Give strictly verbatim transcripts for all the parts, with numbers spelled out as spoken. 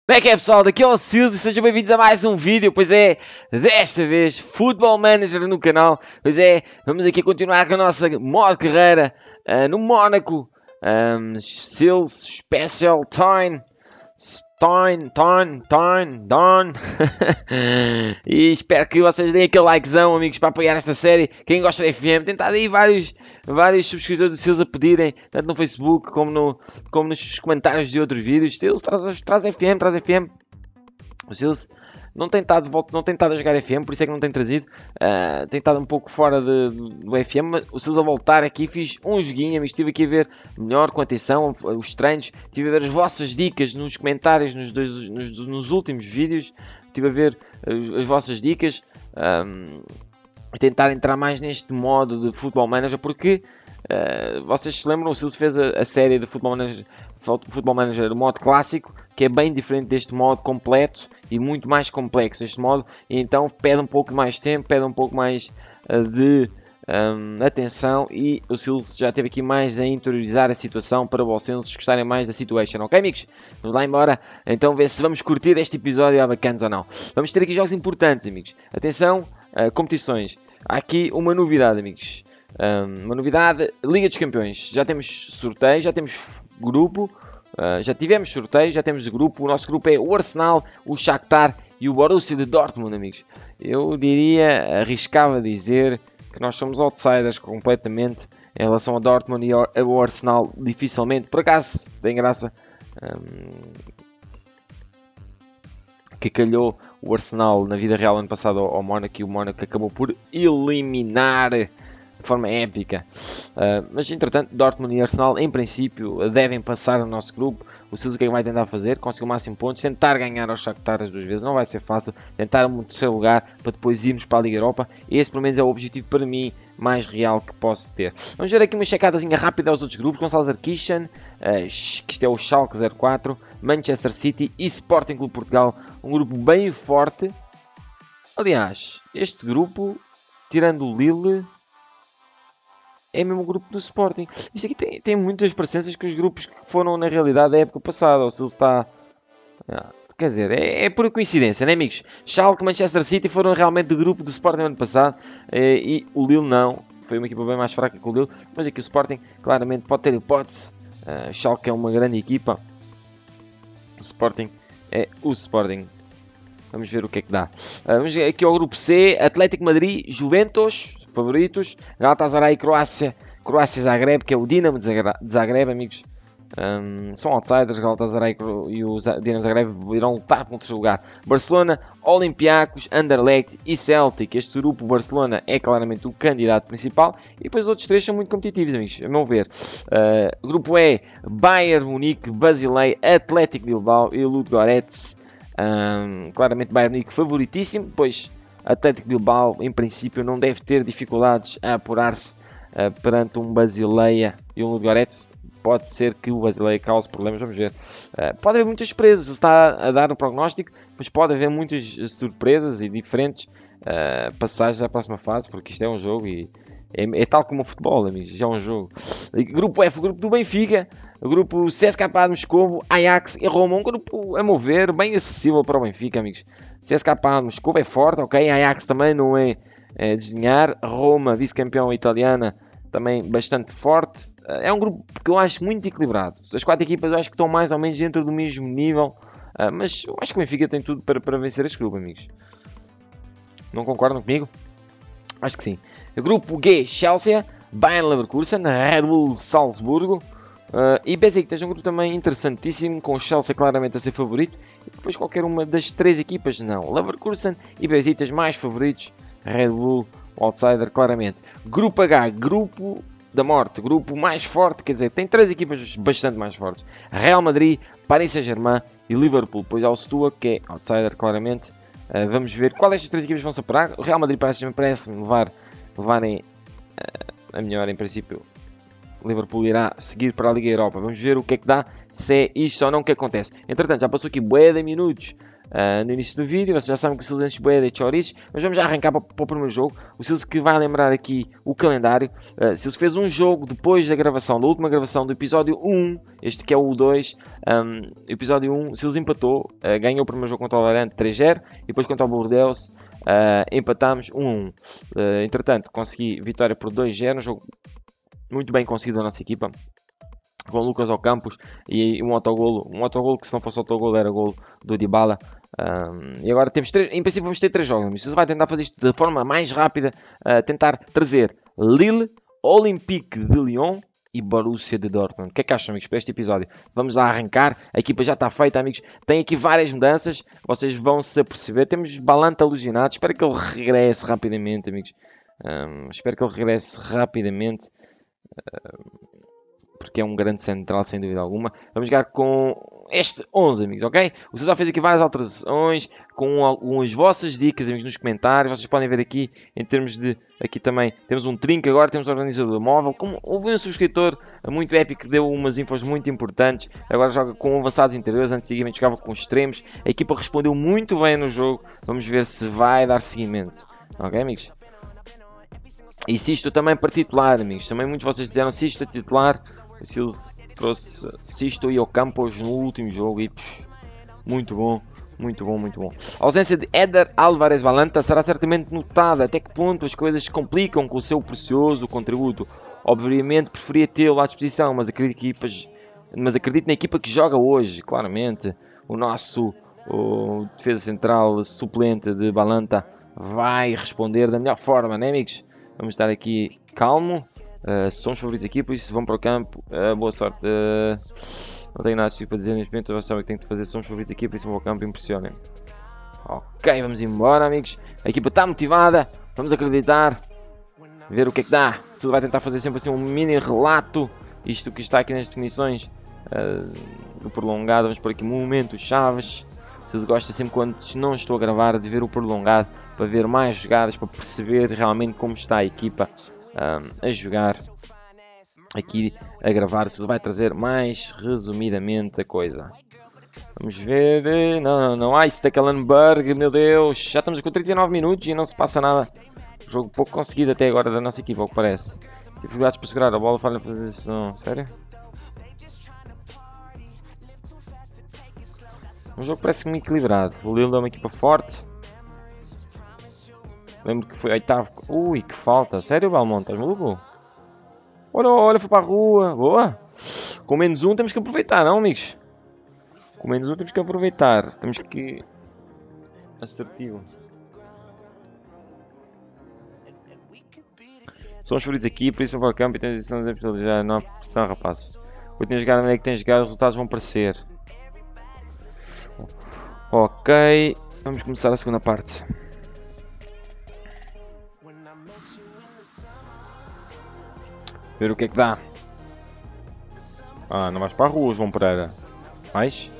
Como é que é, pessoal? Daqui é o Silvio e sejam bem-vindos a mais um vídeo. Pois é, desta vez, Football Manager no canal. Pois é, vamos aqui continuar com a nossa modo carreira uh, no Mónaco. Um, Sales Special Time. Time, time, time, done. E espero que vocês deem aquele likezão, amigos, para apoiar esta série. Quem gosta da F M, tem estado aí vários, vários subscritores do Sales a pedirem, tanto no Facebook como, no, como nos comentários de outros vídeos. Sales, traz, traz F M, traz F M. O Sales não tem estado, não tem estado a jogar F M, por isso é que não tem trazido. Uh, tem estado um pouco fora de, do F M, mas o Sales a voltar aqui, fiz um joguinho, amigos, estive aqui a ver melhor, com atenção, os treinos, estive a ver as vossas dicas nos comentários, nos, dois, nos, nos últimos vídeos, estive a ver as, as vossas dicas, um, e tentar entrar mais neste modo de Football Manager, porque uh, vocês se lembram, o Sales fez a, a série de Football Manager, Football Manager modo clássico, que é bem diferente deste modo completo e muito mais complexo este modo, e então pede um pouco mais tempo, pede um pouco mais uh, de um, atenção, e o Sales já teve aqui mais a interiorizar a situação para vocês gostarem mais da situation, ok, amigos? Vamos lá embora, então ver se vamos curtir este episódio, bacanas ou não. Vamos ter aqui jogos importantes, amigos. Atenção, uh, competições. Há aqui uma novidade, amigos. Um, uma novidade, Liga dos Campeões. Já temos sorteio, já temos grupo. Uh, já tivemos sorteio, já temos grupo. O nosso grupo é o Arsenal, o Shakhtar e o Borussia de Dortmund, amigos. Eu diria, arriscava dizer que nós somos outsiders completamente em relação ao Dortmund e ao, ao Arsenal, dificilmente. Por acaso, tem graça um, que calhou o Arsenal na vida real ano passado ao, ao Mónaco, e o Mónaco acabou por eliminar de forma épica. Uh, mas entretanto, Dortmund e Arsenal em princípio devem passar no nosso grupo. O Silvio o que é que vai tentar fazer? Conseguir o máximo de pontos, tentar ganhar aos Shakhtar as duas vezes, não vai ser fácil, tentar um terceiro lugar para depois irmos para a Liga Europa. Esse pelo menos é o objetivo para mim mais real que posso ter. Vamos ver aqui uma checadazinha rápida aos outros grupos. Gonçalo Arkishan, uh, que isto é o Schalke zero quatro, Manchester City e Sporting Clube Portugal, um grupo bem forte. Aliás, este grupo, tirando o Lille, é mesmo o grupo do Sporting. Isto aqui tem, tem muitas parecenças com os grupos que foram na realidade da época passada. Ou se ele está... Ah, quer dizer, é, é por coincidência, né, amigos? Schalke, Manchester City foram realmente do grupo do Sporting no ano passado. Eh, e o Lille não. Foi uma equipa bem mais fraca que o Lille. Mas aqui o Sporting claramente pode ter hipótese. Uh, Schalke é uma grande equipa. O Sporting é o Sporting. Vamos ver o que é que dá. Uh, vamos ver aqui ao grupo C. Atlético Madrid, Juventus, favoritos. Galatasaray, Croácia, Croácia Zagreb, que é o Dinamo de Zagreb, amigos. Um, são outsiders. Galatasaray e o Dinamo Zagreb irão lutar para o terceiro lugar. Barcelona, Olympiacos, Anderlecht e Celtic. Este grupo, Barcelona, é claramente o candidato principal. E depois os outros três são muito competitivos, amigos, a meu ver. Uh, grupo E, Bayern Munique, Basileia, Atlético Bilbao e Ludogorets. Um, claramente Bayern Munique favoritíssimo, pois Atlético Bilbao em princípio não deve ter dificuldades a apurar-se uh, perante um Basileia e um Ludogorets. Pode ser que o Basileia cause problemas, vamos ver. Uh, pode haver muitas surpresas, se está a dar um prognóstico, mas pode haver muitas surpresas e diferentes uh, passagens à próxima fase, porque isto é um jogo e é, é tal como o futebol, amigos, já é um jogo. Grupo F, o grupo do Benfica, o grupo C S K A de Moscovo, Ajax e Roma, um grupo, a meu ver, bem acessível para o Benfica, amigos. C S K A de Moscovo é forte, ok, Ajax também não é, é desdenhar, Roma, vice-campeão italiana, também bastante forte. É um grupo que eu acho muito equilibrado. As quatro equipas eu acho que estão mais ou menos dentro do mesmo nível, mas eu acho que o Benfica tem tudo para, para vencer este grupo, amigos. Não concordam comigo? Acho que sim. O grupo G, Chelsea, Bayern Leverkusen, Red Bull Salzburgo uh, e Besiktas. É um grupo também interessantíssimo, com o Chelsea claramente a ser favorito. E depois qualquer uma das três equipas, não. Leverkusen e Besiktas mais favoritos. Red Bull, o outsider, claramente. Grupo H, grupo da morte, grupo mais forte, quer dizer, tem três equipas bastante mais fortes. Real Madrid, Paris Saint-Germain e Liverpool. Depois há o Stoa, que é outsider, claramente. Uh, vamos ver qual destas três equipas vão separar. O Real Madrid parece-me parece levar, levarem uh, a melhor, em princípio. Liverpool irá seguir para a Liga Europa. Vamos ver o que é que dá. se é isto ou não que acontece. Entretanto, já passou aqui bué de minutos uh, no início do vídeo, vocês já sabem que o Silas enche bué de chouriços, mas vamos já arrancar para, para o primeiro jogo. O Silas que vai lembrar aqui o calendário. Uh, Silas fez um jogo depois da gravação, da última gravação do episódio um, este que é o dois, um, episódio um, o Silas empatou, uh, ganhou o primeiro jogo contra o Alvarante três zero, e depois contra o Bordeaux uh, empatámos um a um. Uh, entretanto, consegui vitória por dois zero, um jogo muito bem conseguido da nossa equipa, com o Lucas Ocampos e um autogolo, um autogolo que se não fosse autogolo era golo do Dybala. Um, e agora temos três, em princípio vamos ter três jogos, você vai tentar fazer isto de forma mais rápida, uh, tentar trazer Lille, Olympique de Lyon e Borussia de Dortmund. O que é que acham, amigos, para este episódio? Vamos lá arrancar, a equipa já está feita, amigos, tem aqui várias mudanças, vocês vão se aperceber, temos Balanta alusionado, espero que ele regresse rapidamente, amigos, um, espero que ele regresse rapidamente, uh, porque é um grande central, sem dúvida alguma. Vamos jogar com este onze, amigos, ok? O César fez aqui várias alterações, com algumas vossas dicas, amigos, nos comentários. Vocês podem ver aqui, em termos de... Aqui também temos um trinco agora, temos um organizador móvel. Como houve um subscritor muito épico que deu umas infos muito importantes. Agora joga com avançados interiores, antigamente jogava com extremos. A equipa respondeu muito bem no jogo. Vamos ver se vai dar seguimento. Ok, amigos? E Sisto também para titular, amigos. Também muitos de vocês disseram Sisto a titular. O Silas trouxe Sisto e Ocampos no último jogo e psh, muito bom, muito bom, muito bom. A ausência de Éder Álvarez Balanta será certamente notada. Até que ponto as coisas se complicam com o seu precioso contributo? Obviamente preferia tê-lo à disposição, mas acredito, equipas, mas acredito na equipa que joga hoje. Claramente, o nosso o defesa central suplente de Balanta vai responder da melhor forma, né, amigos? Vamos estar aqui calmo. Uh, somos favoritos aqui, por isso vão para o campo. Uh, boa sorte. Uh, não tenho nada para dizer neste momento. Eu sabem o que tenho de fazer. Somos favoritos aqui, por isso vão para o campo. Impressionem. Ok, vamos embora, amigos. A equipa está motivada. Vamos acreditar. Ver o que é que dá. Se vai tentar fazer sempre assim um mini relato. Isto que está aqui nas definições uh, do prolongado. Vamos por aqui momentos chaves. Se eles gostam sempre quando não estou a gravar de ver o prolongado, para ver mais jogadas, para perceber realmente como está a equipa um, a jogar aqui a gravar. Se vai trazer mais resumidamente a coisa. Vamos ver. Não, não, não. Ah, isso da Kallenberg, meu Deus. Já estamos com trinta e nove minutos e não se passa nada. Jogo pouco conseguido até agora da nossa equipa, ao que parece. Dificuldades para segurar a bola, falha na posição. Sério? O jogo parece muito equilibrado. O Lille é uma equipa forte. Lembro que foi oitavo. Ui, que falta. Sério, Balmont? Estás maluco? Olha, olha, foi para a rua. Boa. Com menos um temos que aproveitar, não, amigos? Com menos um temos que aproveitar. Temos que... Assertivo. Somos favoritos aqui, por isso vão para o campo e temos de já não há pressão, rapazes. Continuem a jogar da maneira que têm jogado, os resultados vão aparecer. Ok, vamos começar a segunda parte. Ver o que é que dá. Ah, não vais para a rua, João Pereira. Mais.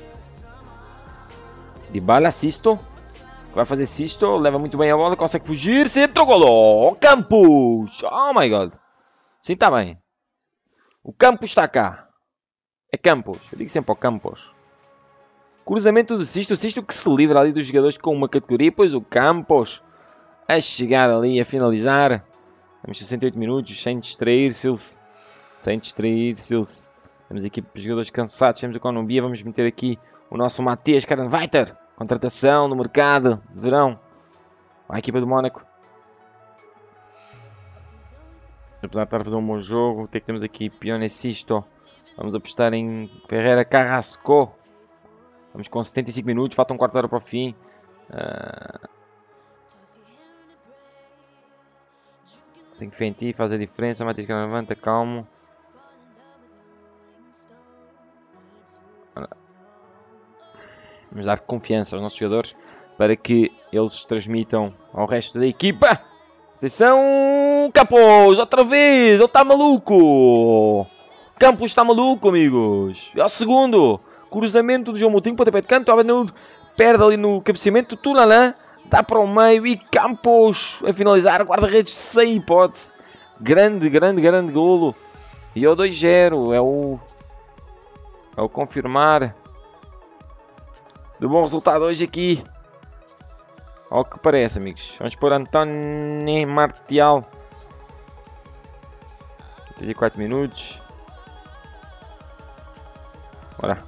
Dybala, Sisto. Vai fazer Sisto, leva muito bem a bola, consegue fugir, centro, golo! Oh, Campos! Oh my god! Sim, está bem. O Campos está cá. É Campos, eu digo sempre ao Campos. Cruzamento do Sisto, o Sisto que se livra ali dos jogadores com uma categoria, pois o Campos a chegar ali a finalizar. Temos sessenta e oito minutos, sem distrair-se, sem distrair-se. Temos aqui jogadores cansados, temos a economia, vamos meter aqui o nosso Matheus Karanweiter. Contratação no mercado de verão. A equipa do Mónaco. Apesar de estar a fazer um bom jogo, o que é que temos aqui? Pione Sisto. Vamos apostar em Ferreira Carrasco. Vamos com setenta e cinco minutos, falta um quarto de hora para o fim. Uh... Tem que fé em ti, faz a diferença. Matheus Karanweiter, calmo. Vamos dar confiança aos nossos jogadores para que eles transmitam ao resto da equipa. Atenção, Campos, outra vez, ele está maluco. Campos está maluco, amigos. É o segundo. Cruzamento do João Moutinho, pontapé de canto, perde ali no cabeceamento, Tunalã, dá para o meio e Campos a finalizar, guarda-redes sem hipótese. Grande, grande, grande golo. E é o dois zero, é o... ao confirmar do bom resultado hoje aqui. Ao que parece, amigos. Vamos pôr António Martial. trinta e quatro minutos. Bora.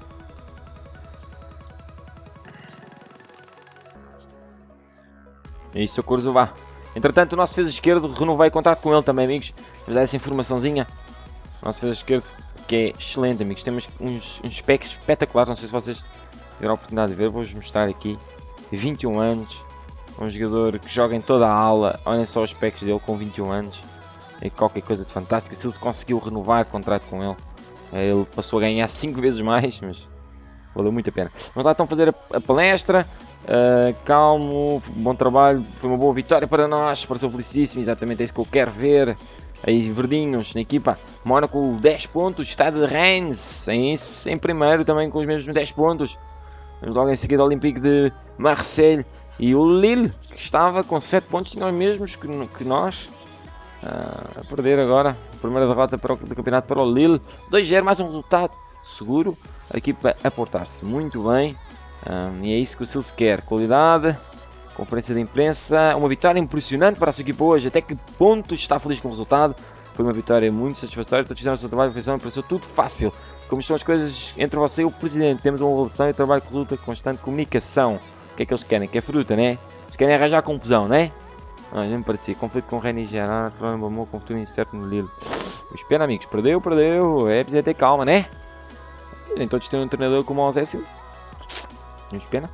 E isso, Socorro vá. Entretanto, o nosso defesa esquerdo, renovei contrato com ele também, amigos. Vamos dar essa informaçãozinha. O nosso defesa esquerdo, que é excelente, amigos. Temos uns, uns specs espetaculares. Não sei se vocês tiveram a oportunidade de ver. Vou-vos mostrar aqui. vinte e um anos. Um jogador que joga em toda a aula. Olhem só os specs dele com vinte e um anos. É qualquer coisa de fantástico. Se ele conseguiu renovar o contrato com ele, ele passou a ganhar cinco vezes mais, mas valeu muito a pena. Vamos lá então fazer a, a palestra. Uh, calmo, bom trabalho, foi uma boa vitória para nós, pareceu felicíssimo, exatamente é isso que eu quero ver. Aí verdinhos na equipa. Mónaco dez pontos, Stade de Reims em, em primeiro também com os mesmos dez pontos. Logo em seguida o Olympique de Marseille e o Lille, que estava com sete pontos, tinham os mesmos que, que nós. Uh, a perder agora, a primeira derrota para o do campeonato para o Lille. dois a zero, mais um resultado seguro. A equipa a portar-se muito bem. Um, e é isso que o Silce quer, qualidade, conferência de imprensa, uma vitória impressionante para a sua equipa hoje, até que ponto está feliz com o resultado, foi uma vitória muito satisfatória, todos fizeram o seu trabalho, perfeição, pareceu tudo fácil, como estão as coisas entre você e o Presidente, temos uma relação e trabalho com luta, constante comunicação, o que é que eles querem? Que é fruta, né? Eles querem arranjar confusão, né? Ah, já me parecia, conflito com o René Gerard, problema amor, conflito incerto no Lille, espera amigos, perdeu, perdeu, é preciso ter calma, né? Nem todos têm um treinador como o Zé Silce. Nos pena.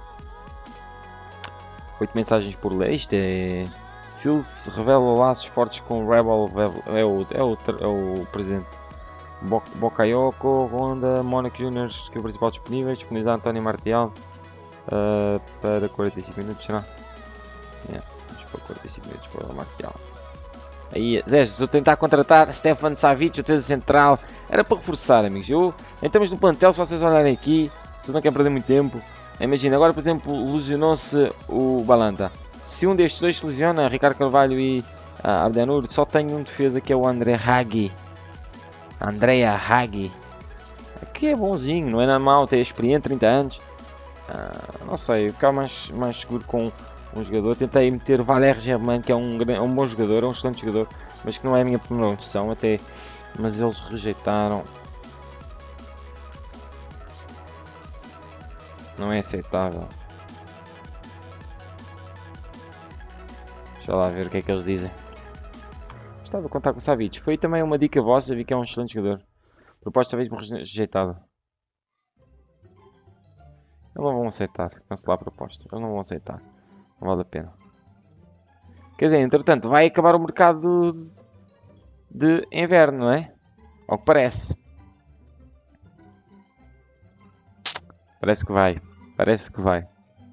Oito mensagens por leste. É... Silce revela laços fortes com o Rebel. É o, é o, é o presidente. Bo Bocaioko, Honda, Mónaco Juniors, que é o principal disponível. Disponibilizar António Martial uh, para quarenta e cinco minutos. Será? Yeah, vamos para quarenta e cinco minutos para o Martial. Aí, Zé, estou a tentar contratar Stefan Savic, o defesa central. Era para reforçar, amigos. Eu, em termos do plantel, se vocês olharem aqui, vocês não querem perder muito tempo. Imagina, agora por exemplo, lesionou-se o Balanta. Se um destes dois se lesiona, Ricardo Carvalho e ah, Abdenur, só tem um defesa que é o André Hagi. Andrea Hagi. Que é bonzinho, não é nada mau, tem experiência, trinta anos. Ah, não sei, ficar mais, mais seguro com um jogador. Tentei meter Valère Germain, que é um, é um bom jogador, é um excelente jogador, mas que não é a minha primeira opção, até, mas eles rejeitaram. Não é aceitável. Deixa lá ver o que é que eles dizem. Estava a contar com o Savic. Foi também uma dica vossa, vi que é um excelente jogador. Proposta talvez rejeitada. Eles não vão aceitar. Cancelar a proposta. Eles não vão aceitar. Não vale a pena. Quer dizer, entretanto, vai acabar o mercado de inverno, não é? Ao que parece. Parece que vai. Parece que vai.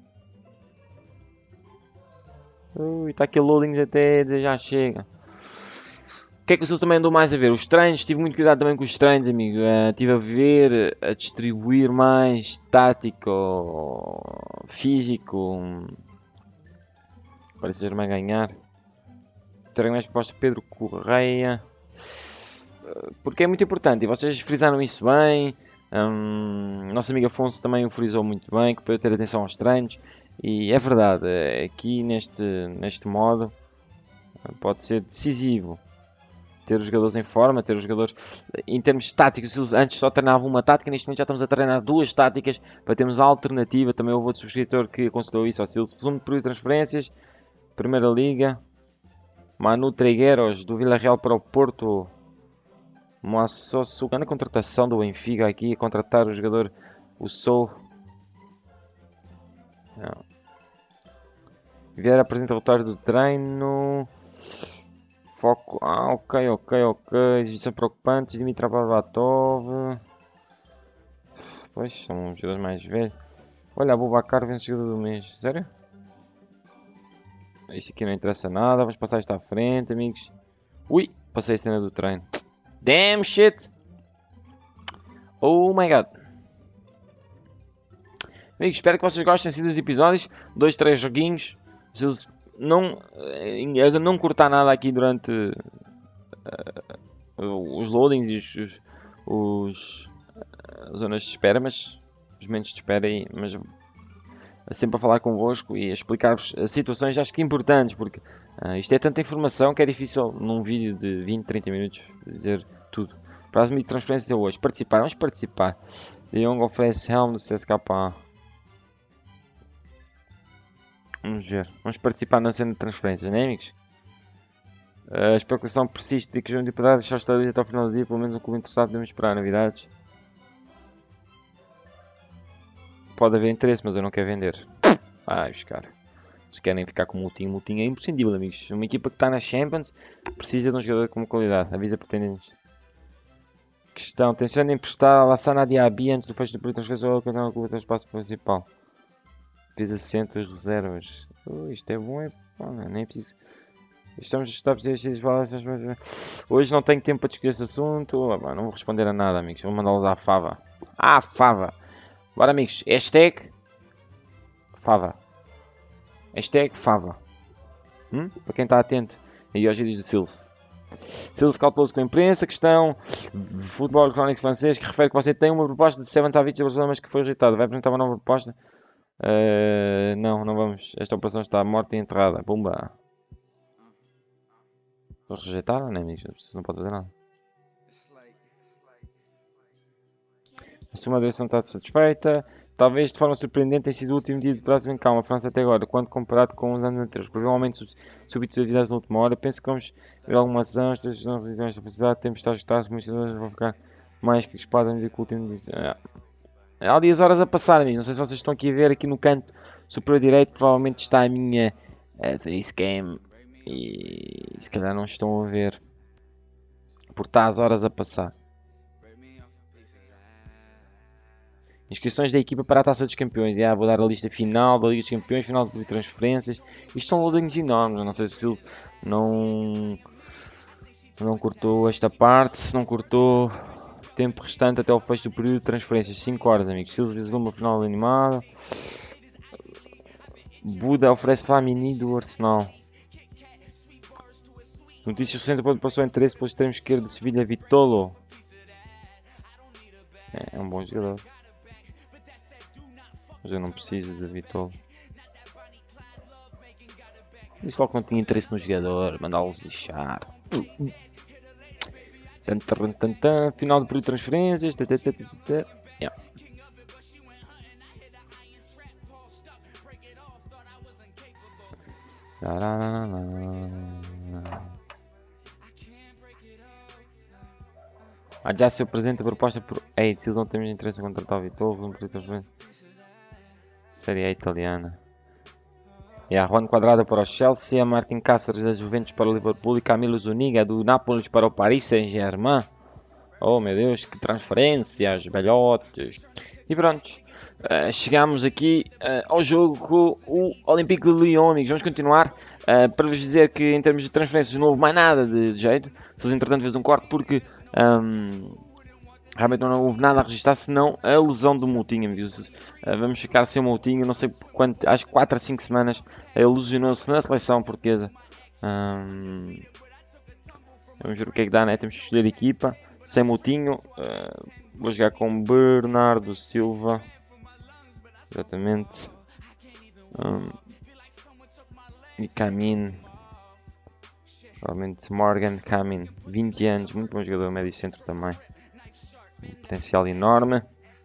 Ui, está aqui loadings até dizer já chega. O que é que vocês também andam mais a ver? Os treinos, tive muito cuidado também com os treinos, amigo. Uh, estive a ver, a distribuir mais tático, físico. Parece ser mais ganhar. Treino mais proposta Pedro Correia. Uh, porque é muito importante e vocês frisaram isso bem. Um, nosso amigo Afonso também o frisou muito bem, que para eu ter atenção aos treinos. E é verdade, aqui neste, neste modo pode ser decisivo ter os jogadores em forma, ter os jogadores em termos táticos. Eles antes só treinavam uma tática, neste momento já estamos a treinar duas táticas para termos a alternativa. Também houve outro subscritor que aconselhou isso ao Silce. Resumo de período de transferências, Primeira Liga, Manu Trigueiros do Villarreal para o Porto. Moaçosso, grande contratação do Benfica aqui, a contratar o jogador, o Sou. Vieira apresenta o relatório do treino. Foco. Ah, ok, ok, ok. Exibição preocupante. Dimitra Barbatov. Pois, são os jogadores mais velhos. Olha, Abubakar vence o jogador do mês. Sério? Isto aqui não interessa nada. Vamos passar isto à frente, amigos. Ui, passei a cena do treino. Damn shit! Oh my god! Amigos, espero que vocês gostem assim dos episódios. Dois, três joguinhos. Se não, não cortar nada aqui durante uh, os loadings e os, os, uh, zonas de espera, mas os momentos de espera aí, mas sempre a falar convosco e a explicar-vos situações acho que importantes, porque uh, isto é tanta informação que é difícil num vídeo de vinte, trinta minutos dizer tudo. Prazo de transferência hoje, participar, vamos participar. De Jong oferece Helm do C S K A. Vamos ver, vamos participar na cena de transferências, não é, amigos? A especulação persiste de que João de poderá deixar o estádio até ao final do dia, pelo menos um clube interessado, podemos esperar novidades. Pode haver interesse, mas eu não quero vender. Vai buscar. Se querem ficar com o Moutinho, Moutinho é imprescindível, amigos. Uma equipa que está na Champions precisa de um jogador com qualidade. Avisa pretendentes. Questão. Tenciona emprestar a Lassana Diaby antes do fecho do período de transferência ou continuar com o espaço principal. Pesa sessenta as reservas. Oh, isto é bom, é pô, nem é preciso. Estamos a estar a dizer mas hoje não tenho tempo para discutir esse assunto. Oh, não vou responder a nada, amigos. Vou mandá-los à fava. Ah, fava. Bora, amigos. Hashtag fava. Hashtag fava. Hum? Para quem está atento. Aí hoje diz do Silce. Silce cauteloso com a imprensa. Questão. Futebol crónico francês que refere que você tem uma proposta de Seven Savic de Barcelona, mas que foi rejeitada. Vai apresentar uma nova proposta? Uh, não, não vamos. Esta operação está morta e enterrada. Pumba. Rejeitaram, né, amigos? Não pode fazer nada. A sua direção está satisfeita. Talvez de forma surpreendente tenha sido o último dia de prazo em calma a França até agora, quando comparado com os anos anteriores. Provavelmente súbitos de atividades na última hora. Penso que vamos ver alguma ação. Estas não resistem a esta velocidade. Temos de estar ajustados. Muitas vezes vão ficar mais que espadas no último dia. Há dias horas a passar, amigos. Não sei se vocês estão aqui a ver. Aqui no canto superior direito provavelmente está a minha uh, facecam. E se calhar não estão a ver. Porque está as horas a passar. Inscrições da equipa para a Taça dos Campeões. Yeah, vou dar a lista final da Liga dos Campeões, final de transferências. Isto são loadings enormes. Não sei se o Silce não, não cortou esta parte. Se não cortou tempo restante até o fecho do período de transferências. cinco horas, amigos. Silce visou uma final animada. Buda oferece Flamini do Arsenal. Notícias recentes pode passar o interesse pelo extremo esquerdo do Sevilha, Vitolo. É, é um bom jogador. Mas eu não preciso de Vitolo. Disse logo que não tinha interesse no jogador. Mandá-los lixar. Tan, tan, tan, tan. Final do período de transferências. Tan, tan, tan, tan, tan. Yeah. Ah, já se apresenta a proposta por Ei, se eles não temos interesse em contratar o Vitor, um período Série A italiana. E a Juan Quadrado para o Chelsea, a Martin Cáceres da Juventus para o Liverpool e Camilo Zuniga do Nápoles para o Paris Saint-Germain. Oh meu Deus, que transferências, velhotes. E pronto, uh, chegamos aqui uh, ao jogo com o Olympique de Lyon, amigos. Vamos continuar uh, para vos dizer que em termos de transferências não houve mais nada de, de jeito. Se entretanto fez um corte porque um, realmente não houve nada a registrar senão a lesão do Moutinho, amigos. Uh, vamos ficar sem o Moutinho, não sei por quanto, acho que quatro a cinco semanas. Ele lesionou-se na seleção portuguesa. Um, vamos ver o que é que dá, né? Temos que escolher a equipa. Sem Moutinho, uh, vou jogar com Bernardo Silva. Exatamente. Um, e Camin. Provavelmente Morgan Camin. vinte anos, muito bom jogador, médio centro também. Um potencial enorme.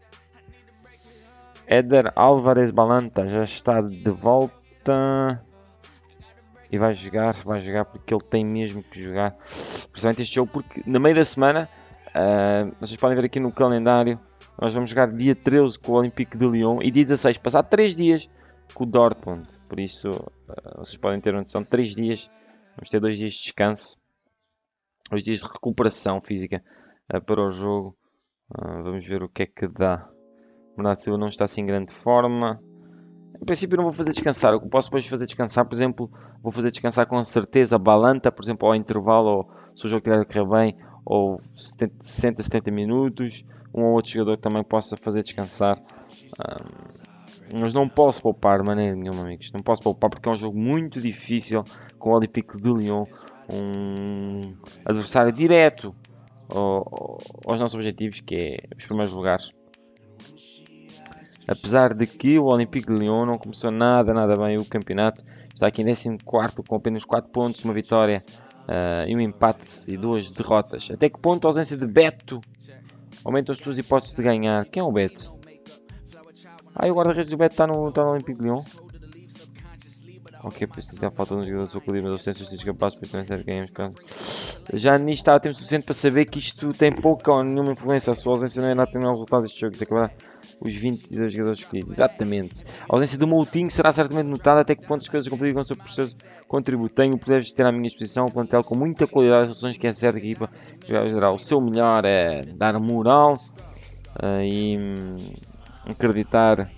Éder Álvarez Balanta já está de volta. E vai jogar, vai jogar porque ele tem mesmo que jogar. Principalmente este jogo, porque no meio da semana, uh, vocês podem ver aqui no calendário, nós vamos jogar dia treze com o Olympique de Lyon e dia dezasseis, passar três dias com o Dortmund. Por isso, uh, vocês podem ter uma noção, três dias, vamos ter dois dias de descanso, dois dias de recuperação física uh, para o jogo. Uh, vamos ver o que é que dá. O Bernardo Silva não está assim em grande forma. Em princípio não vou fazer descansar, o que posso depois fazer descansar, por exemplo, vou fazer descansar com certeza a Balanta, por exemplo, ao intervalo, ou se o jogo tiver a correr bem, ou sessenta, setenta minutos, um ou outro jogador que também possa fazer descansar. Um, mas não posso poupar de maneira nenhuma, amigos, não posso poupar porque é um jogo muito difícil com o Olympique de Lyon, um adversário direto ao, aos nossos objetivos, que é os primeiros lugares. Apesar de que o Olympique de Lyon não começou nada, nada bem o campeonato. Está aqui em décimo quarto com apenas quatro pontos, uma vitória uh, e um empate e duas derrotas. Até que ponto a ausência de Beto aumenta as suas hipóteses de ganhar? Quem é o Beto? Ah, e o guarda-redes do Beto está no, está no Olympique de Lyon. Ok, por isso tem falta de um jogador do seu clube, mas ausências de capazes, por isso também serve ganhamos. Já nisto está a tempo suficiente para saber que isto tem pouca ou nenhuma influência. A sua ausência não é nada a o resultado deste jogo. Isso é que vai os vinte e dois jogadores escolhidos. Exatamente. A ausência do Moutinho será certamente notada até que ponto as coisas complicam o seu processo de contributo. Tenho o poder de ter à minha disposição um plantel com muita qualidade de soluções que é certa equipa que vai ajudar. O seu melhor é dar moral uh, e um, acreditar.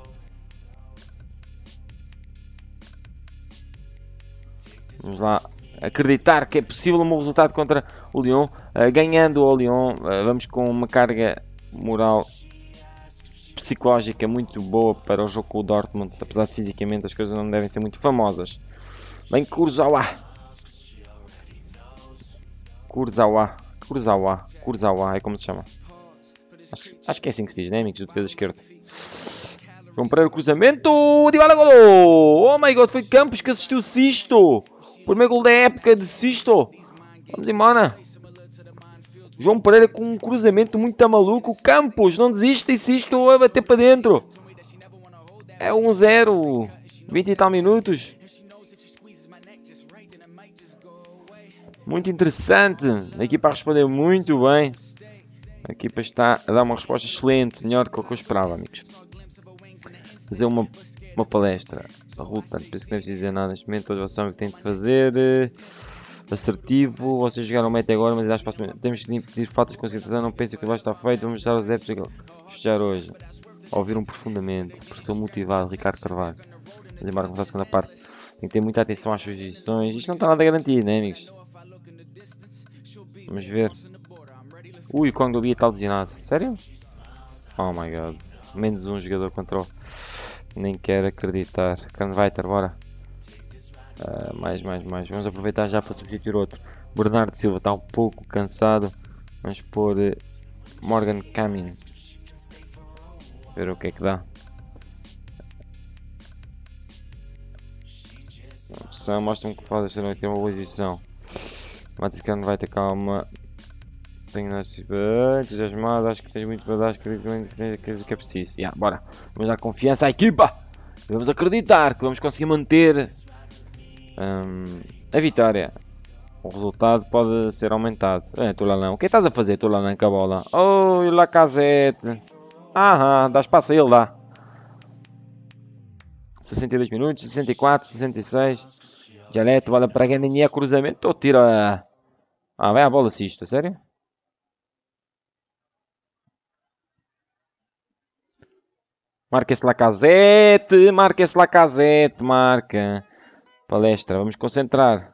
Vamos lá. Acreditar que é possível um bom resultado contra o Lyon. Uh, ganhando ao Lyon, uh, vamos com uma carga moral psicológica muito boa para o jogo com o Dortmund, apesar de fisicamente as coisas não devem ser muito famosas. Bem, Kurzawa. Kurzawa. Kurzawa. Kurzawa é como se chama. Acho, acho que é assim que se diz, né, amigos? Do defesa esquerdo. João Pereira, cruzamento. Dybala, golo! Oh my god, foi Campos que assistiu Sisto. Primeiro gol da época de Sisto. Vamos embora. João Pereira com um cruzamento muito maluco. Campos, não desiste, Sisto a bater para dentro. É um zero. vinte e tal minutos. Muito interessante. A equipa respondeu muito bem. A equipa está a dar uma resposta excelente. Melhor do que o que eu esperava, amigos. Fazer uma, uma palestra. A Ruth, portanto, penso que não preciso dizer nada neste momento. Todos vocês sabem o que têm de fazer. Assertivo. Vocês jogaram meta agora, mas acho que temos que pedir faltas de concentração. Não pensem que vai estar feito. Vamos deixar os adeptos festejar hoje. Ouviram profundamente. Professor motivado. Ricardo Carvalho. Vamos embora começar a segunda parte. Tem que ter muita atenção às suas decisões. Isto não está nada garantido, né, amigos? Vamos ver. Ui, o Kong do Bia está lesionado. Sério? Oh my god. Menos um jogador contra o... Nem quero acreditar. Canveiter, bora. Uh, mais, mais, mais. Vamos aproveitar já para substituir outro. Bernardo Silva está um pouco cansado. Vamos pôr uh, Morgan Camin. Ver o que é que dá. Só mostra-me que pode ser uma boa exibição. Matheus Canveiter, calma. Tenho nada entusiasmado, acho que tens muito para dar, acho que tens o que é preciso. Yeah, bora. Vamos dar confiança à equipa. Vamos acreditar que vamos conseguir manter um, a vitória. O resultado pode ser aumentado. É, Tulalão. O que estás a fazer, Tulalão, com a bola? Oh, e Lacazette. Aham, dá espaço a ele, dá. sessenta e dois minutos, sessenta e quatro, sessenta e seis. Dialeto, bola para Ganinha, cruzamento. Ou tira. Ah, vai a bola, assisto, sério? Marca esse Lacazette, marca esse Lacazette, marca. Palestra, vamos concentrar.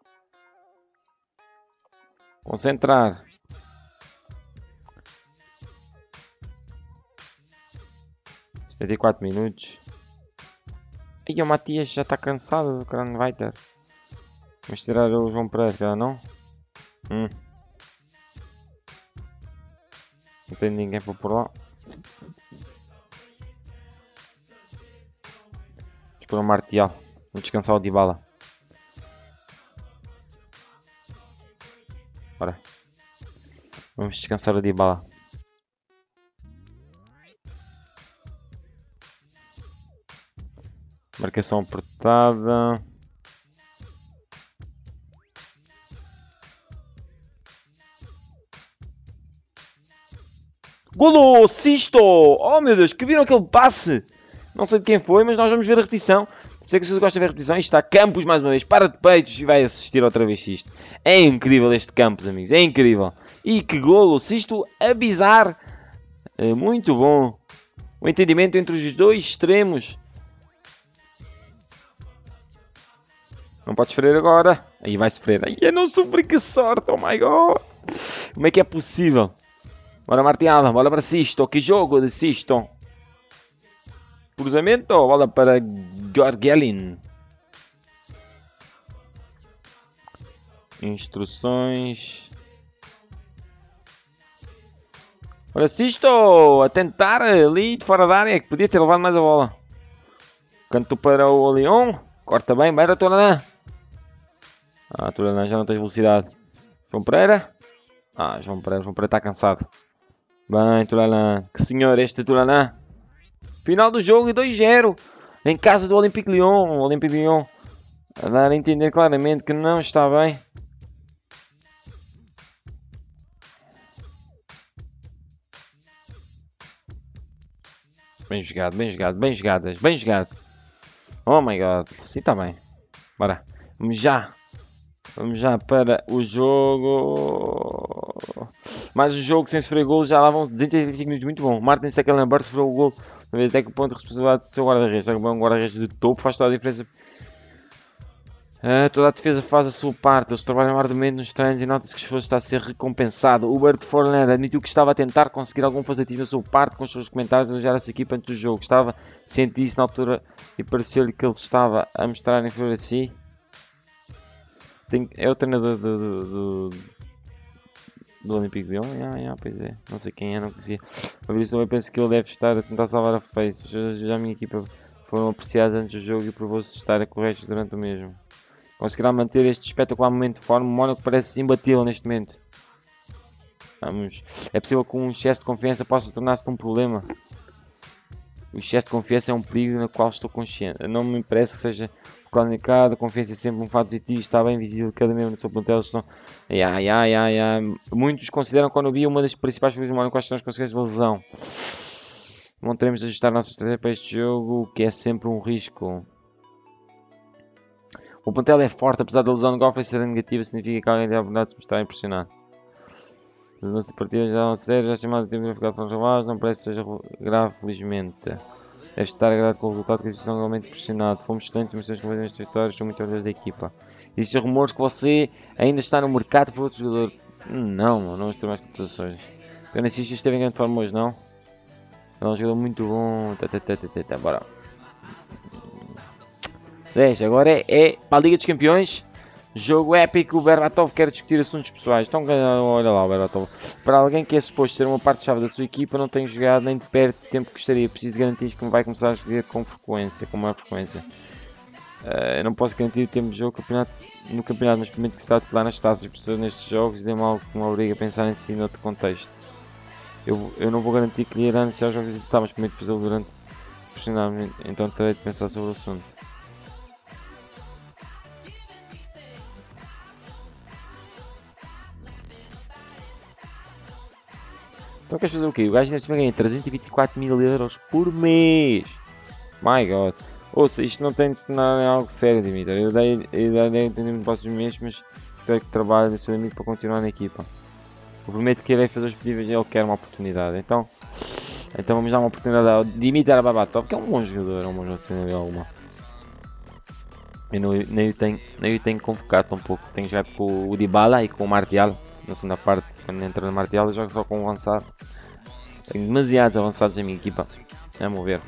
Concentrar. setenta e quatro minutos. E o Matias já está cansado do Canveiter. Vamos tirar o João Pereira, não? Hum. Não tem ninguém para por lá. Vamos pôr o Martial. Vamos descansar o Dybala. Bora. Vamos descansar o Dybala. Marcação apertada. Golo! Sisto! Oh meu Deus, que viram aquele passe? Não sei de quem foi, mas nós vamos ver a repetição. Sei que vocês gostam de ver a repetição. Isto está Campos mais uma vez. Para de peitos e vai assistir outra vez isto. É incrível este Campos, amigos. É incrível. E que golo! Sisto a bizarro. É muito bom. O entendimento entre os dois extremos. Não pode sofrer agora. Aí vai sofrer. Ai, eu não sofri, que sorte. Oh my god. Como é que é possível? Bora Martial. Bola para Sisto. Que jogo de Sisto. Cruzamento. Bola para Gorgelin. Instruções. Olha, Sisto a tentar ali de fora da área, que podia ter levado mais a bola. Canto para o Leão. Corta bem, beira Turanã. Ah, Turanã já não tem velocidade. João Pereira. Ah, João Pereira, João Pereira está cansado. Bem, Turanã. Que senhor este Turanã. Final do jogo e dois zero. Em casa do Olympique Lyon. O Olympique Lyon a dar a entender claramente que não está bem. Bem jogado, bem jogado, bem jogadas, bem jogado. Oh my god, assim está bem. Bora, vamos já. Vamos já para o jogo. Mais um jogo sem sofrer gol. Já lá vão duzentos e vinte e cinco minutos, muito bom. Martin Stekelenburg sofreu o gol. Uma vez até que o ponto de responsabilidade do seu guarda-redes. Joga bem um guarda-redes de topo, faz toda a diferença. Uh, toda a defesa faz a sua parte. Eles trabalham arduamente nos treinos e nota-se que o esforço está a ser recompensado. O Bert Forner admitiu que estava a tentar conseguir algum positivo na sua parte com os seus comentários a elogiar a sua equipa antes do jogo. Estava a sentir isso na altura e pareceu-lhe que ele estava a mostrar inferior a si. Tem, é o treinador do, do, do, do Olympique Lyon? Ah, yeah, pois é, não sei quem é, não conhecia. Por isso também penso que ele deve estar a tentar salvar a face. Já, já a minha equipa foram apreciados antes do jogo e provou-se estar a corretos durante o mesmo. Conseguirá manter este espetacular momento de forma. O Mónaco parece imbatível neste momento. Vamos. É possível que um excesso de confiança possa tornar-se um problema. O excesso de confiança é um perigo no qual estou consciente. Não me parece que seja cronicado. A confiança é sempre um fato positivo. Está bem visível cada membro do seu plantel. Estão... Ai, ai, ai, ai. Muitos consideram que quando vi uma das principais figuras do Mónaco quais são as consequências de lesão. Não teremos de ajustar a nossa estratégia para este jogo, o que é sempre um risco. O plantel é forte, apesar da lesão de Goffrey ser negativa, significa que alguém deve abordar se mostrar impressionado. As nossas partidas já vão ser, já chamado de tempo de ficar para os trabalhos, não parece que seja grave, felizmente. Deve estar agradado com o resultado que a exibição realmente impressionado. Fomos excelentes, mas temos completamente vitórias, são muito orgulhosos da equipa. Existem rumores que você ainda está no mercado para outro jogador. Não, não vamos ter mais contratações. Eu nem sei se esteve em grande forma hoje, não. É um jogador muito bom. Tá, tá, tá, tá, tá, tá. Bora. dez. Agora é, é para a Liga dos Campeões. Jogo épico. O Berbatov quer discutir assuntos pessoais. Então, olha lá o Berbatov. Para alguém que é suposto ser uma parte-chave da sua equipa, não tem jogado nem de perto o tempo que gostaria. Preciso garantir que vai começar a jogar com frequência, com maior frequência. Uh, eu não posso garantir o tempo de jogo campeonato, no campeonato, mas permito que se está a titular nas taças. Pessoas nestes jogos dê-me algo que me obriga a pensar em si noutro contexto. Eu, eu não vou garantir que lhe irá iniciar os jogos e debutar, mas permito fazê-lo durante profissionalmente. Então terei de pensar sobre o assunto. Então queres fazer o quê? O gajo neste momento ganha trezentos e vinte e quatro mil euros por mês. My god. Ouça, isto não tem de se tornar algo sério, Dimitar. Eu dei a ideia de entender no próximo mês, mas espero que trabalhe no seu limite para continuar na equipa. Eu prometo que irei fazer os pedidos e ele quer uma oportunidade. Então, então vamos dar uma oportunidade ao Dimitar Berbatov, que é um bom jogador, é um bom jogador sem dúvida alguma. Eu não, nem, o tenho, nem o tenho convocado tão pouco. Tenho jogado com o Dybala e com o Martial na segunda parte. Quando entra no Martial eu jogo só com o avançado. Tenho demasiados avançados na minha equipa. Vamos ver.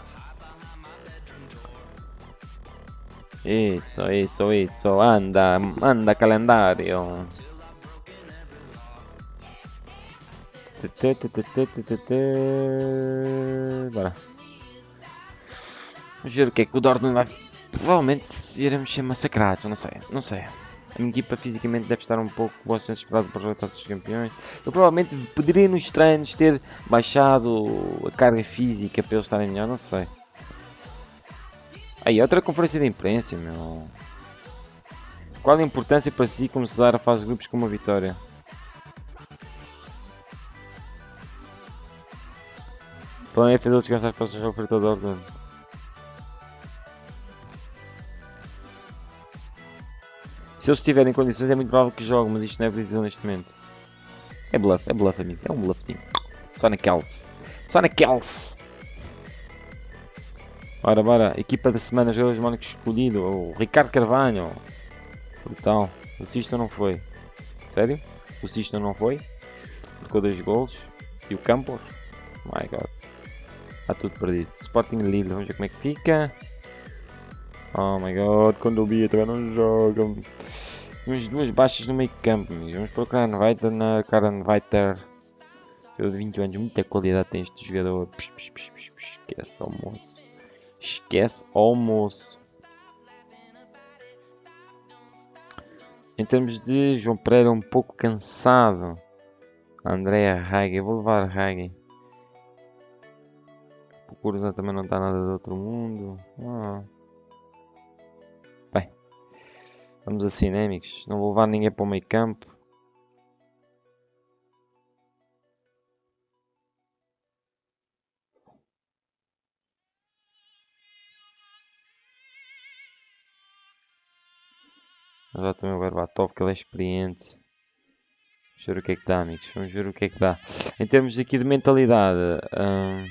Isso, isso, isso. Anda, anda calendário. Bora. Vamos ver o que é que o Dortmund vai... Provavelmente iremos ser massacrados, não sei, não sei. A minha equipa fisicamente deve estar um pouco boa sendo esperado para os Taças dos Campeões. Eu provavelmente poderia nos treinos ter baixado a carga física para eles estarem melhor, não sei. Aí, outra conferência de imprensa, meu. Qual a importância para si começar a fase de grupos com uma vitória? Podem fazer os descansar para o jogo para todo o Dortmund. Se eles tiverem condições é muito provável que joguem, mas isto não é previsível neste momento. É bluff, é bluff, amigo. É um bluffzinho. Só naqueles. Só naqueles. Ora, bora. Equipa da semana, jogadores Mónaco escolhido. O Ricardo Carvalho. Brutal. O Sisto não foi. Sério? O Sisto não foi. Marcou dois golos. E o Campos. My god. Está tudo perdido. Sporting Lille. Vamos ver como é que fica. Oh my god. Condobia também não joga. Temos duas baixas no meio campo, amigos. Vamos procurar Nevaiter na cara Nevaiter. Eu de vinte anos, muita qualidade tem este jogador. Psh, psh, psh, psh, psh. Esquece almoço. Esquece almoço. Em termos de João Pereira, um pouco cansado. Andrea Hague, vou levar Hague. O Curza também não está nada de outro mundo. Ah. Bem, vamos assim, né, amigos? Não vou levar ninguém para o meio campo. Já também o Berbatov, que ele é experiente. Vamos ver o que é que dá, amigos. Vamos ver o que é que dá. Em termos aqui de mentalidade, hum,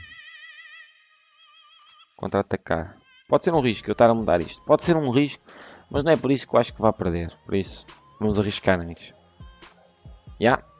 contra-atacar. Pode ser um risco eu estar a mudar isto. Pode ser um risco, mas não é por isso que eu acho que vai perder. Por isso, vamos arriscar, amigos. Já. Yeah.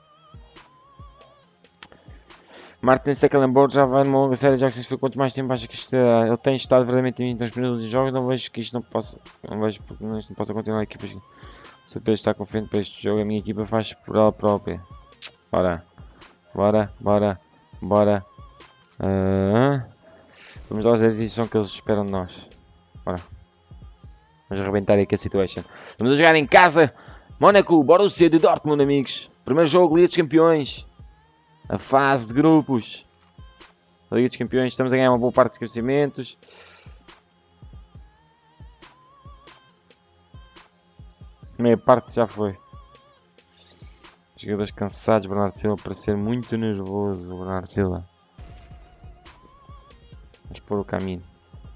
Martin Stekelenburg já vai numa longa série de jogos. Quanto mais tempo acha que isto será? Ele tem estado verdadeiramente indisponível de jogos. Não vejo que isto não possa. Não vejo porque isto não possa continuar a equipa. Se o está confiante para este jogo, a minha equipa faz por ela própria. Bora. Bora, bora, bora. Uh, vamos lá fazer a exercício que eles esperam de nós. Bora. Vamos arrebentar aqui a situation. Vamos a jogar em casa. Mónaco, Borussia de Dortmund, amigos. Primeiro jogo, Liga dos Campeões. A fase de grupos. A Liga dos Campeões. Estamos a ganhar uma boa parte dos conhecimentos. Meia parte já foi. Jogadores cansados. Bernardo Silva para ser muito nervoso. Bernardo Silva. Vamos pôr o caminho.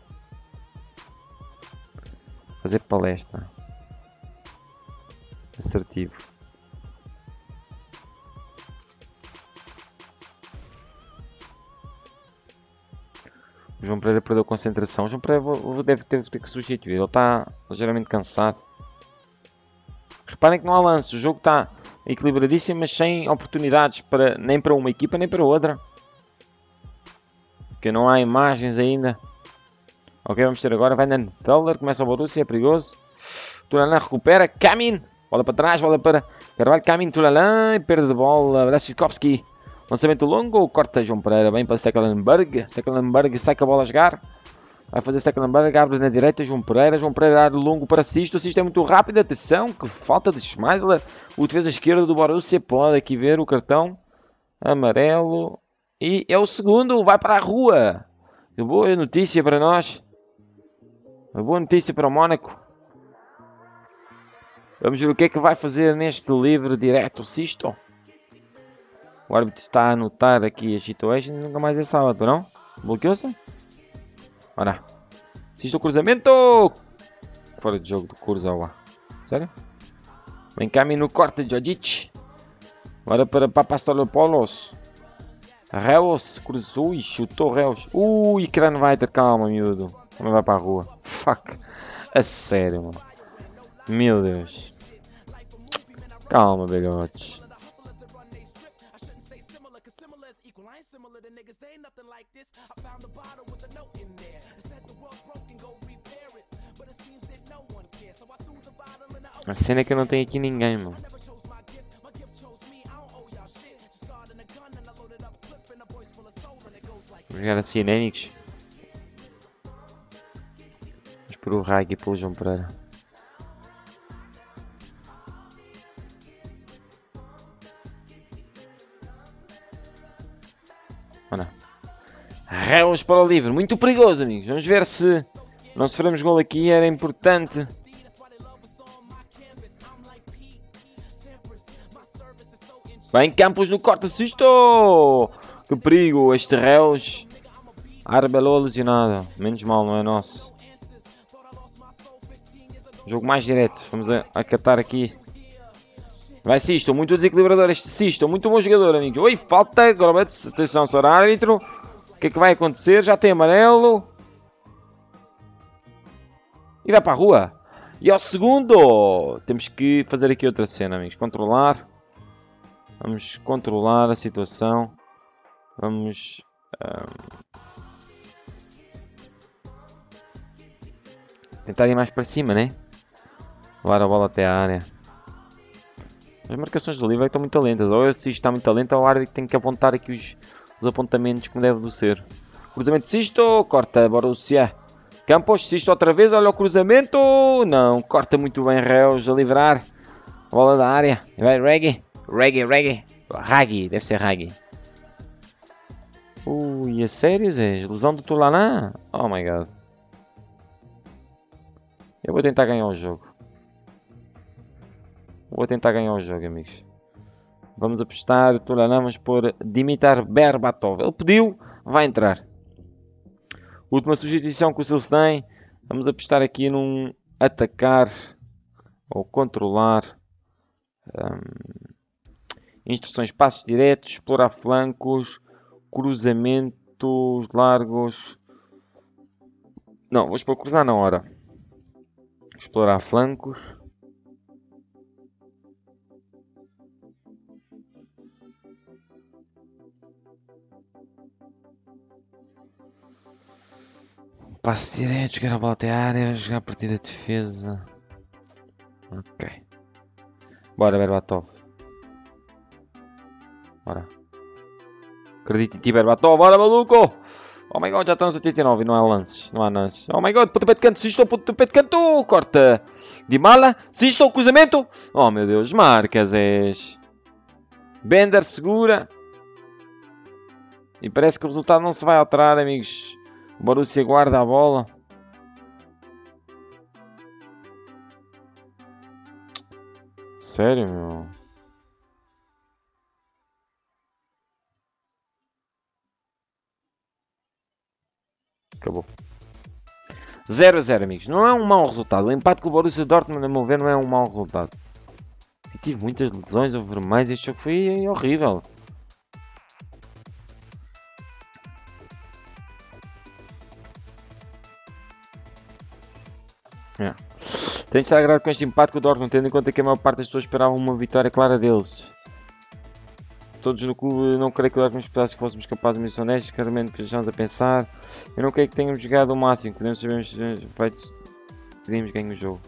Fazer palestra. Assertivo. O João Pereira perdeu concentração. O João Pereira deve ter, ter que substituir. Ele está ligeiramente cansado. Reparem que não há lance. O jogo está equilibradíssimo, mas sem oportunidades para, nem para uma equipa nem para outra. Porque não há imagens ainda. Ok, vamos ter agora. Van den Felder. Começa o Borussia. É perigoso. Tulalan recupera. Kamin. Bola para trás. Bola para Carvalho. Kamin. Tulalan. E perda de bola. Brasikovski. Lançamento longo. Corta João Pereira. Bem para Stekelenburg. Stekelenburg sai com a bola a jogar. Vai fazer Stekelenburg. Abre na direita. João Pereira. João Pereira longo para Sisto. O Sisto é muito rápido. Atenção. Que falta de Schmeisler. O defesa esquerda do Borussia. Pode aqui ver o cartão amarelo. E é o segundo. Vai para a rua. Boa notícia para nós. Uma boa notícia para o Mónaco. Vamos ver o que é que vai fazer neste livre direto. Sisto. O árbitro está a anotar aqui a situation. Nunca mais é sábado, não? Bloqueou-se? Ora. Sisto o cruzamento. Fora de jogo do Kurzawa. Sério? Vem cá no corte de Jodic. Agora para Papastolopoulos. Reus cruzou e chutou Reus. Ui, Kranweiter, calma, miúdo. Também vai para a rua. Fuck. A sério, mano. Meu Deus. Calma, begotes. A cena é que eu não tenho aqui ninguém, mano. Vamos jogar assim, né, amigos? Vamos por o Rag e pelo João Pereira. Olha. Reus para o livre. Muito perigoso, amigos. Vamos ver se não sofremos gol aqui. Era importante. Bem, Campos no corte. Assisto! Que perigo. Este Reus. Arbelou alucinado. Menos mal, não é nosso. Jogo mais direto. Vamos a, a catar aqui. Vai Sisto. Muito desequilibrador este Sisto. Muito bom jogador, amigo. Oi, falta. Grobets. Atenção, senhor árbitro. O que é que vai acontecer? Já tem amarelo. E vai para a rua. E ao segundo. Temos que fazer aqui outra cena, amigos. Controlar. Vamos controlar a situação. Vamos... Um, tentar ir mais para cima, né? Levar a bola até a área. As marcações do Oliveira estão muito lentas. Ou eu assisto está muito lento, ou o árbitro tem que apontar aqui os, os apontamentos como deve do ser. Cruzamento de Sisto, corta Borussia. Campos, Sisto outra vez, olha o cruzamento. Não, corta muito bem Reus a livrar. Bola da área. Vai Reggae. Reggae, Reggae. Ragui, deve ser Ragui. Ui, é sério, Zé? Lesão do Tulaná? Oh my god. Eu vou tentar ganhar o jogo. Vou tentar ganhar o jogo, amigos. Vamos apostar o Tulaná, vamos pôr Dimitar Berbatov. Ele pediu, vai entrar. Última substituição que o Silce tem. Vamos apostar aqui num atacar ou controlar. Um, instruções, passos diretos, explorar flancos, cruzamentos largos. Não, vou pôr cruzar na hora. Explorar flancos. Passe direto, jogar a bola até a área, jogar a partir da defesa. Ok. Bora, Berbatov. Bora. Acredito em ti, Berbatov. Bora, maluco! Oh my god, já estamos a oitenta e nove e não há lances. Não há lances. Oh my god, pontapé de canto. Se estou, pontapé de canto. Corta. Di Mala. Se estou, cruzamento. Oh meu Deus, marcas és. Bender segura. E parece que o resultado não se vai alterar, amigos. O Borussia guarda a bola. Sério, meu? Acabou. zero a zero, amigos. Não é um mau resultado. O empate com o Borussia Dortmund, a meu ver, não é um mau resultado. Eu tive muitas lesões, houve vermelhos. Este jogo foi horrível. É. Tenho de estar agradado com este empate com o Dortmund, tendo em conta que a maior parte das pessoas esperavam uma vitória clara deles. Todos no clube, não creio que o Dortmund esperasse que fôssemos capazes de missão honestos, claramente que estamos a pensar. Eu não creio que tenhamos jogado o máximo, podemos saber feitos, podíamos ganhar o jogo.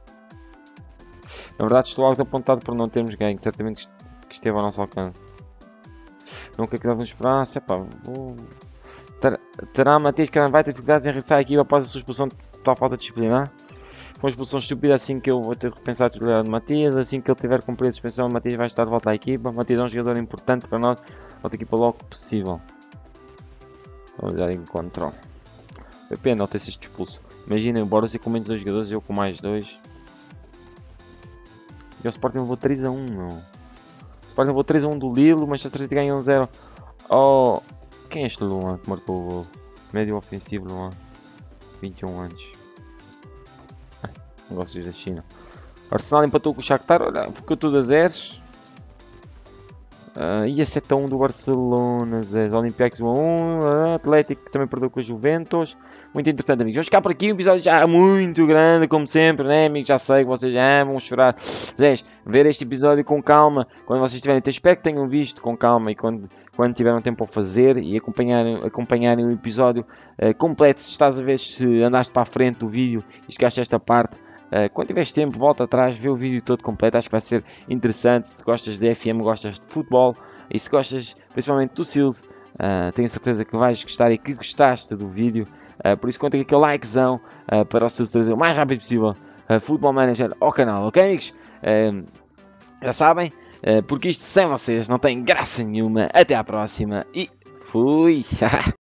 Na verdade estou algo apontado por não termos ganho, certamente que esteve ao nosso alcance. Não creio que devemos esperar, se pá, vou... Terá Matias que vai ter dificuldades em regressar à equipa após a sua expulsão de tal falta disciplinar? Foi uma expulsão estúpida, assim que eu vou ter que pensar a titularidade de Matias. Assim que ele tiver cumprido a suspensão, Matias vai estar de volta à equipa. Matias é um jogador importante para nós, volta à equipa logo que possível. Vamos olhar em controle. Foi pena ele ter sido expulso. Imaginem o Borussia com menos dois jogadores e eu com mais dois. E o Sporting levou três a um, meu. O Sporting levou três a um do Lille, o Manchester City ganhou um zero. Oh, quem é este Luan que marcou o gol? Médio ofensivo, Luan. vinte e um anos. Negócios da China. Arsenal empatou com o Shakhtar, olha, ficou tudo a zeros. Uh, e a sete a um do Barcelona, zero. Olympiacos um a um, Atlético também perdeu com a Juventus. Muito interessante, amigos. Vamos ficar por aqui, um episódio já muito grande, como sempre, né, amigos? Já sei que vocês já vão chorar. Zé, ver este episódio com calma, quando vocês tiverem, espero que tenham visto com calma e quando, quando tiveram tempo a fazer e acompanharem, acompanharem o episódio uh, completo. Se estás a ver, se andaste para a frente do vídeo e chegaste a esta parte, Uh, quando tiveres tempo, volta atrás, vê o vídeo todo completo, acho que vai ser interessante. Se gostas de F M, gostas de futebol e se gostas principalmente do Silce, uh, tenho certeza que vais gostar e que gostaste do vídeo. Uh, por isso conta aquele likezão uh, para o Silce trazer o mais rápido possível uh, Football Manager ao canal, ok, amigos? Uh, já sabem, uh, porque isto sem vocês não tem graça nenhuma. Até à próxima e fui!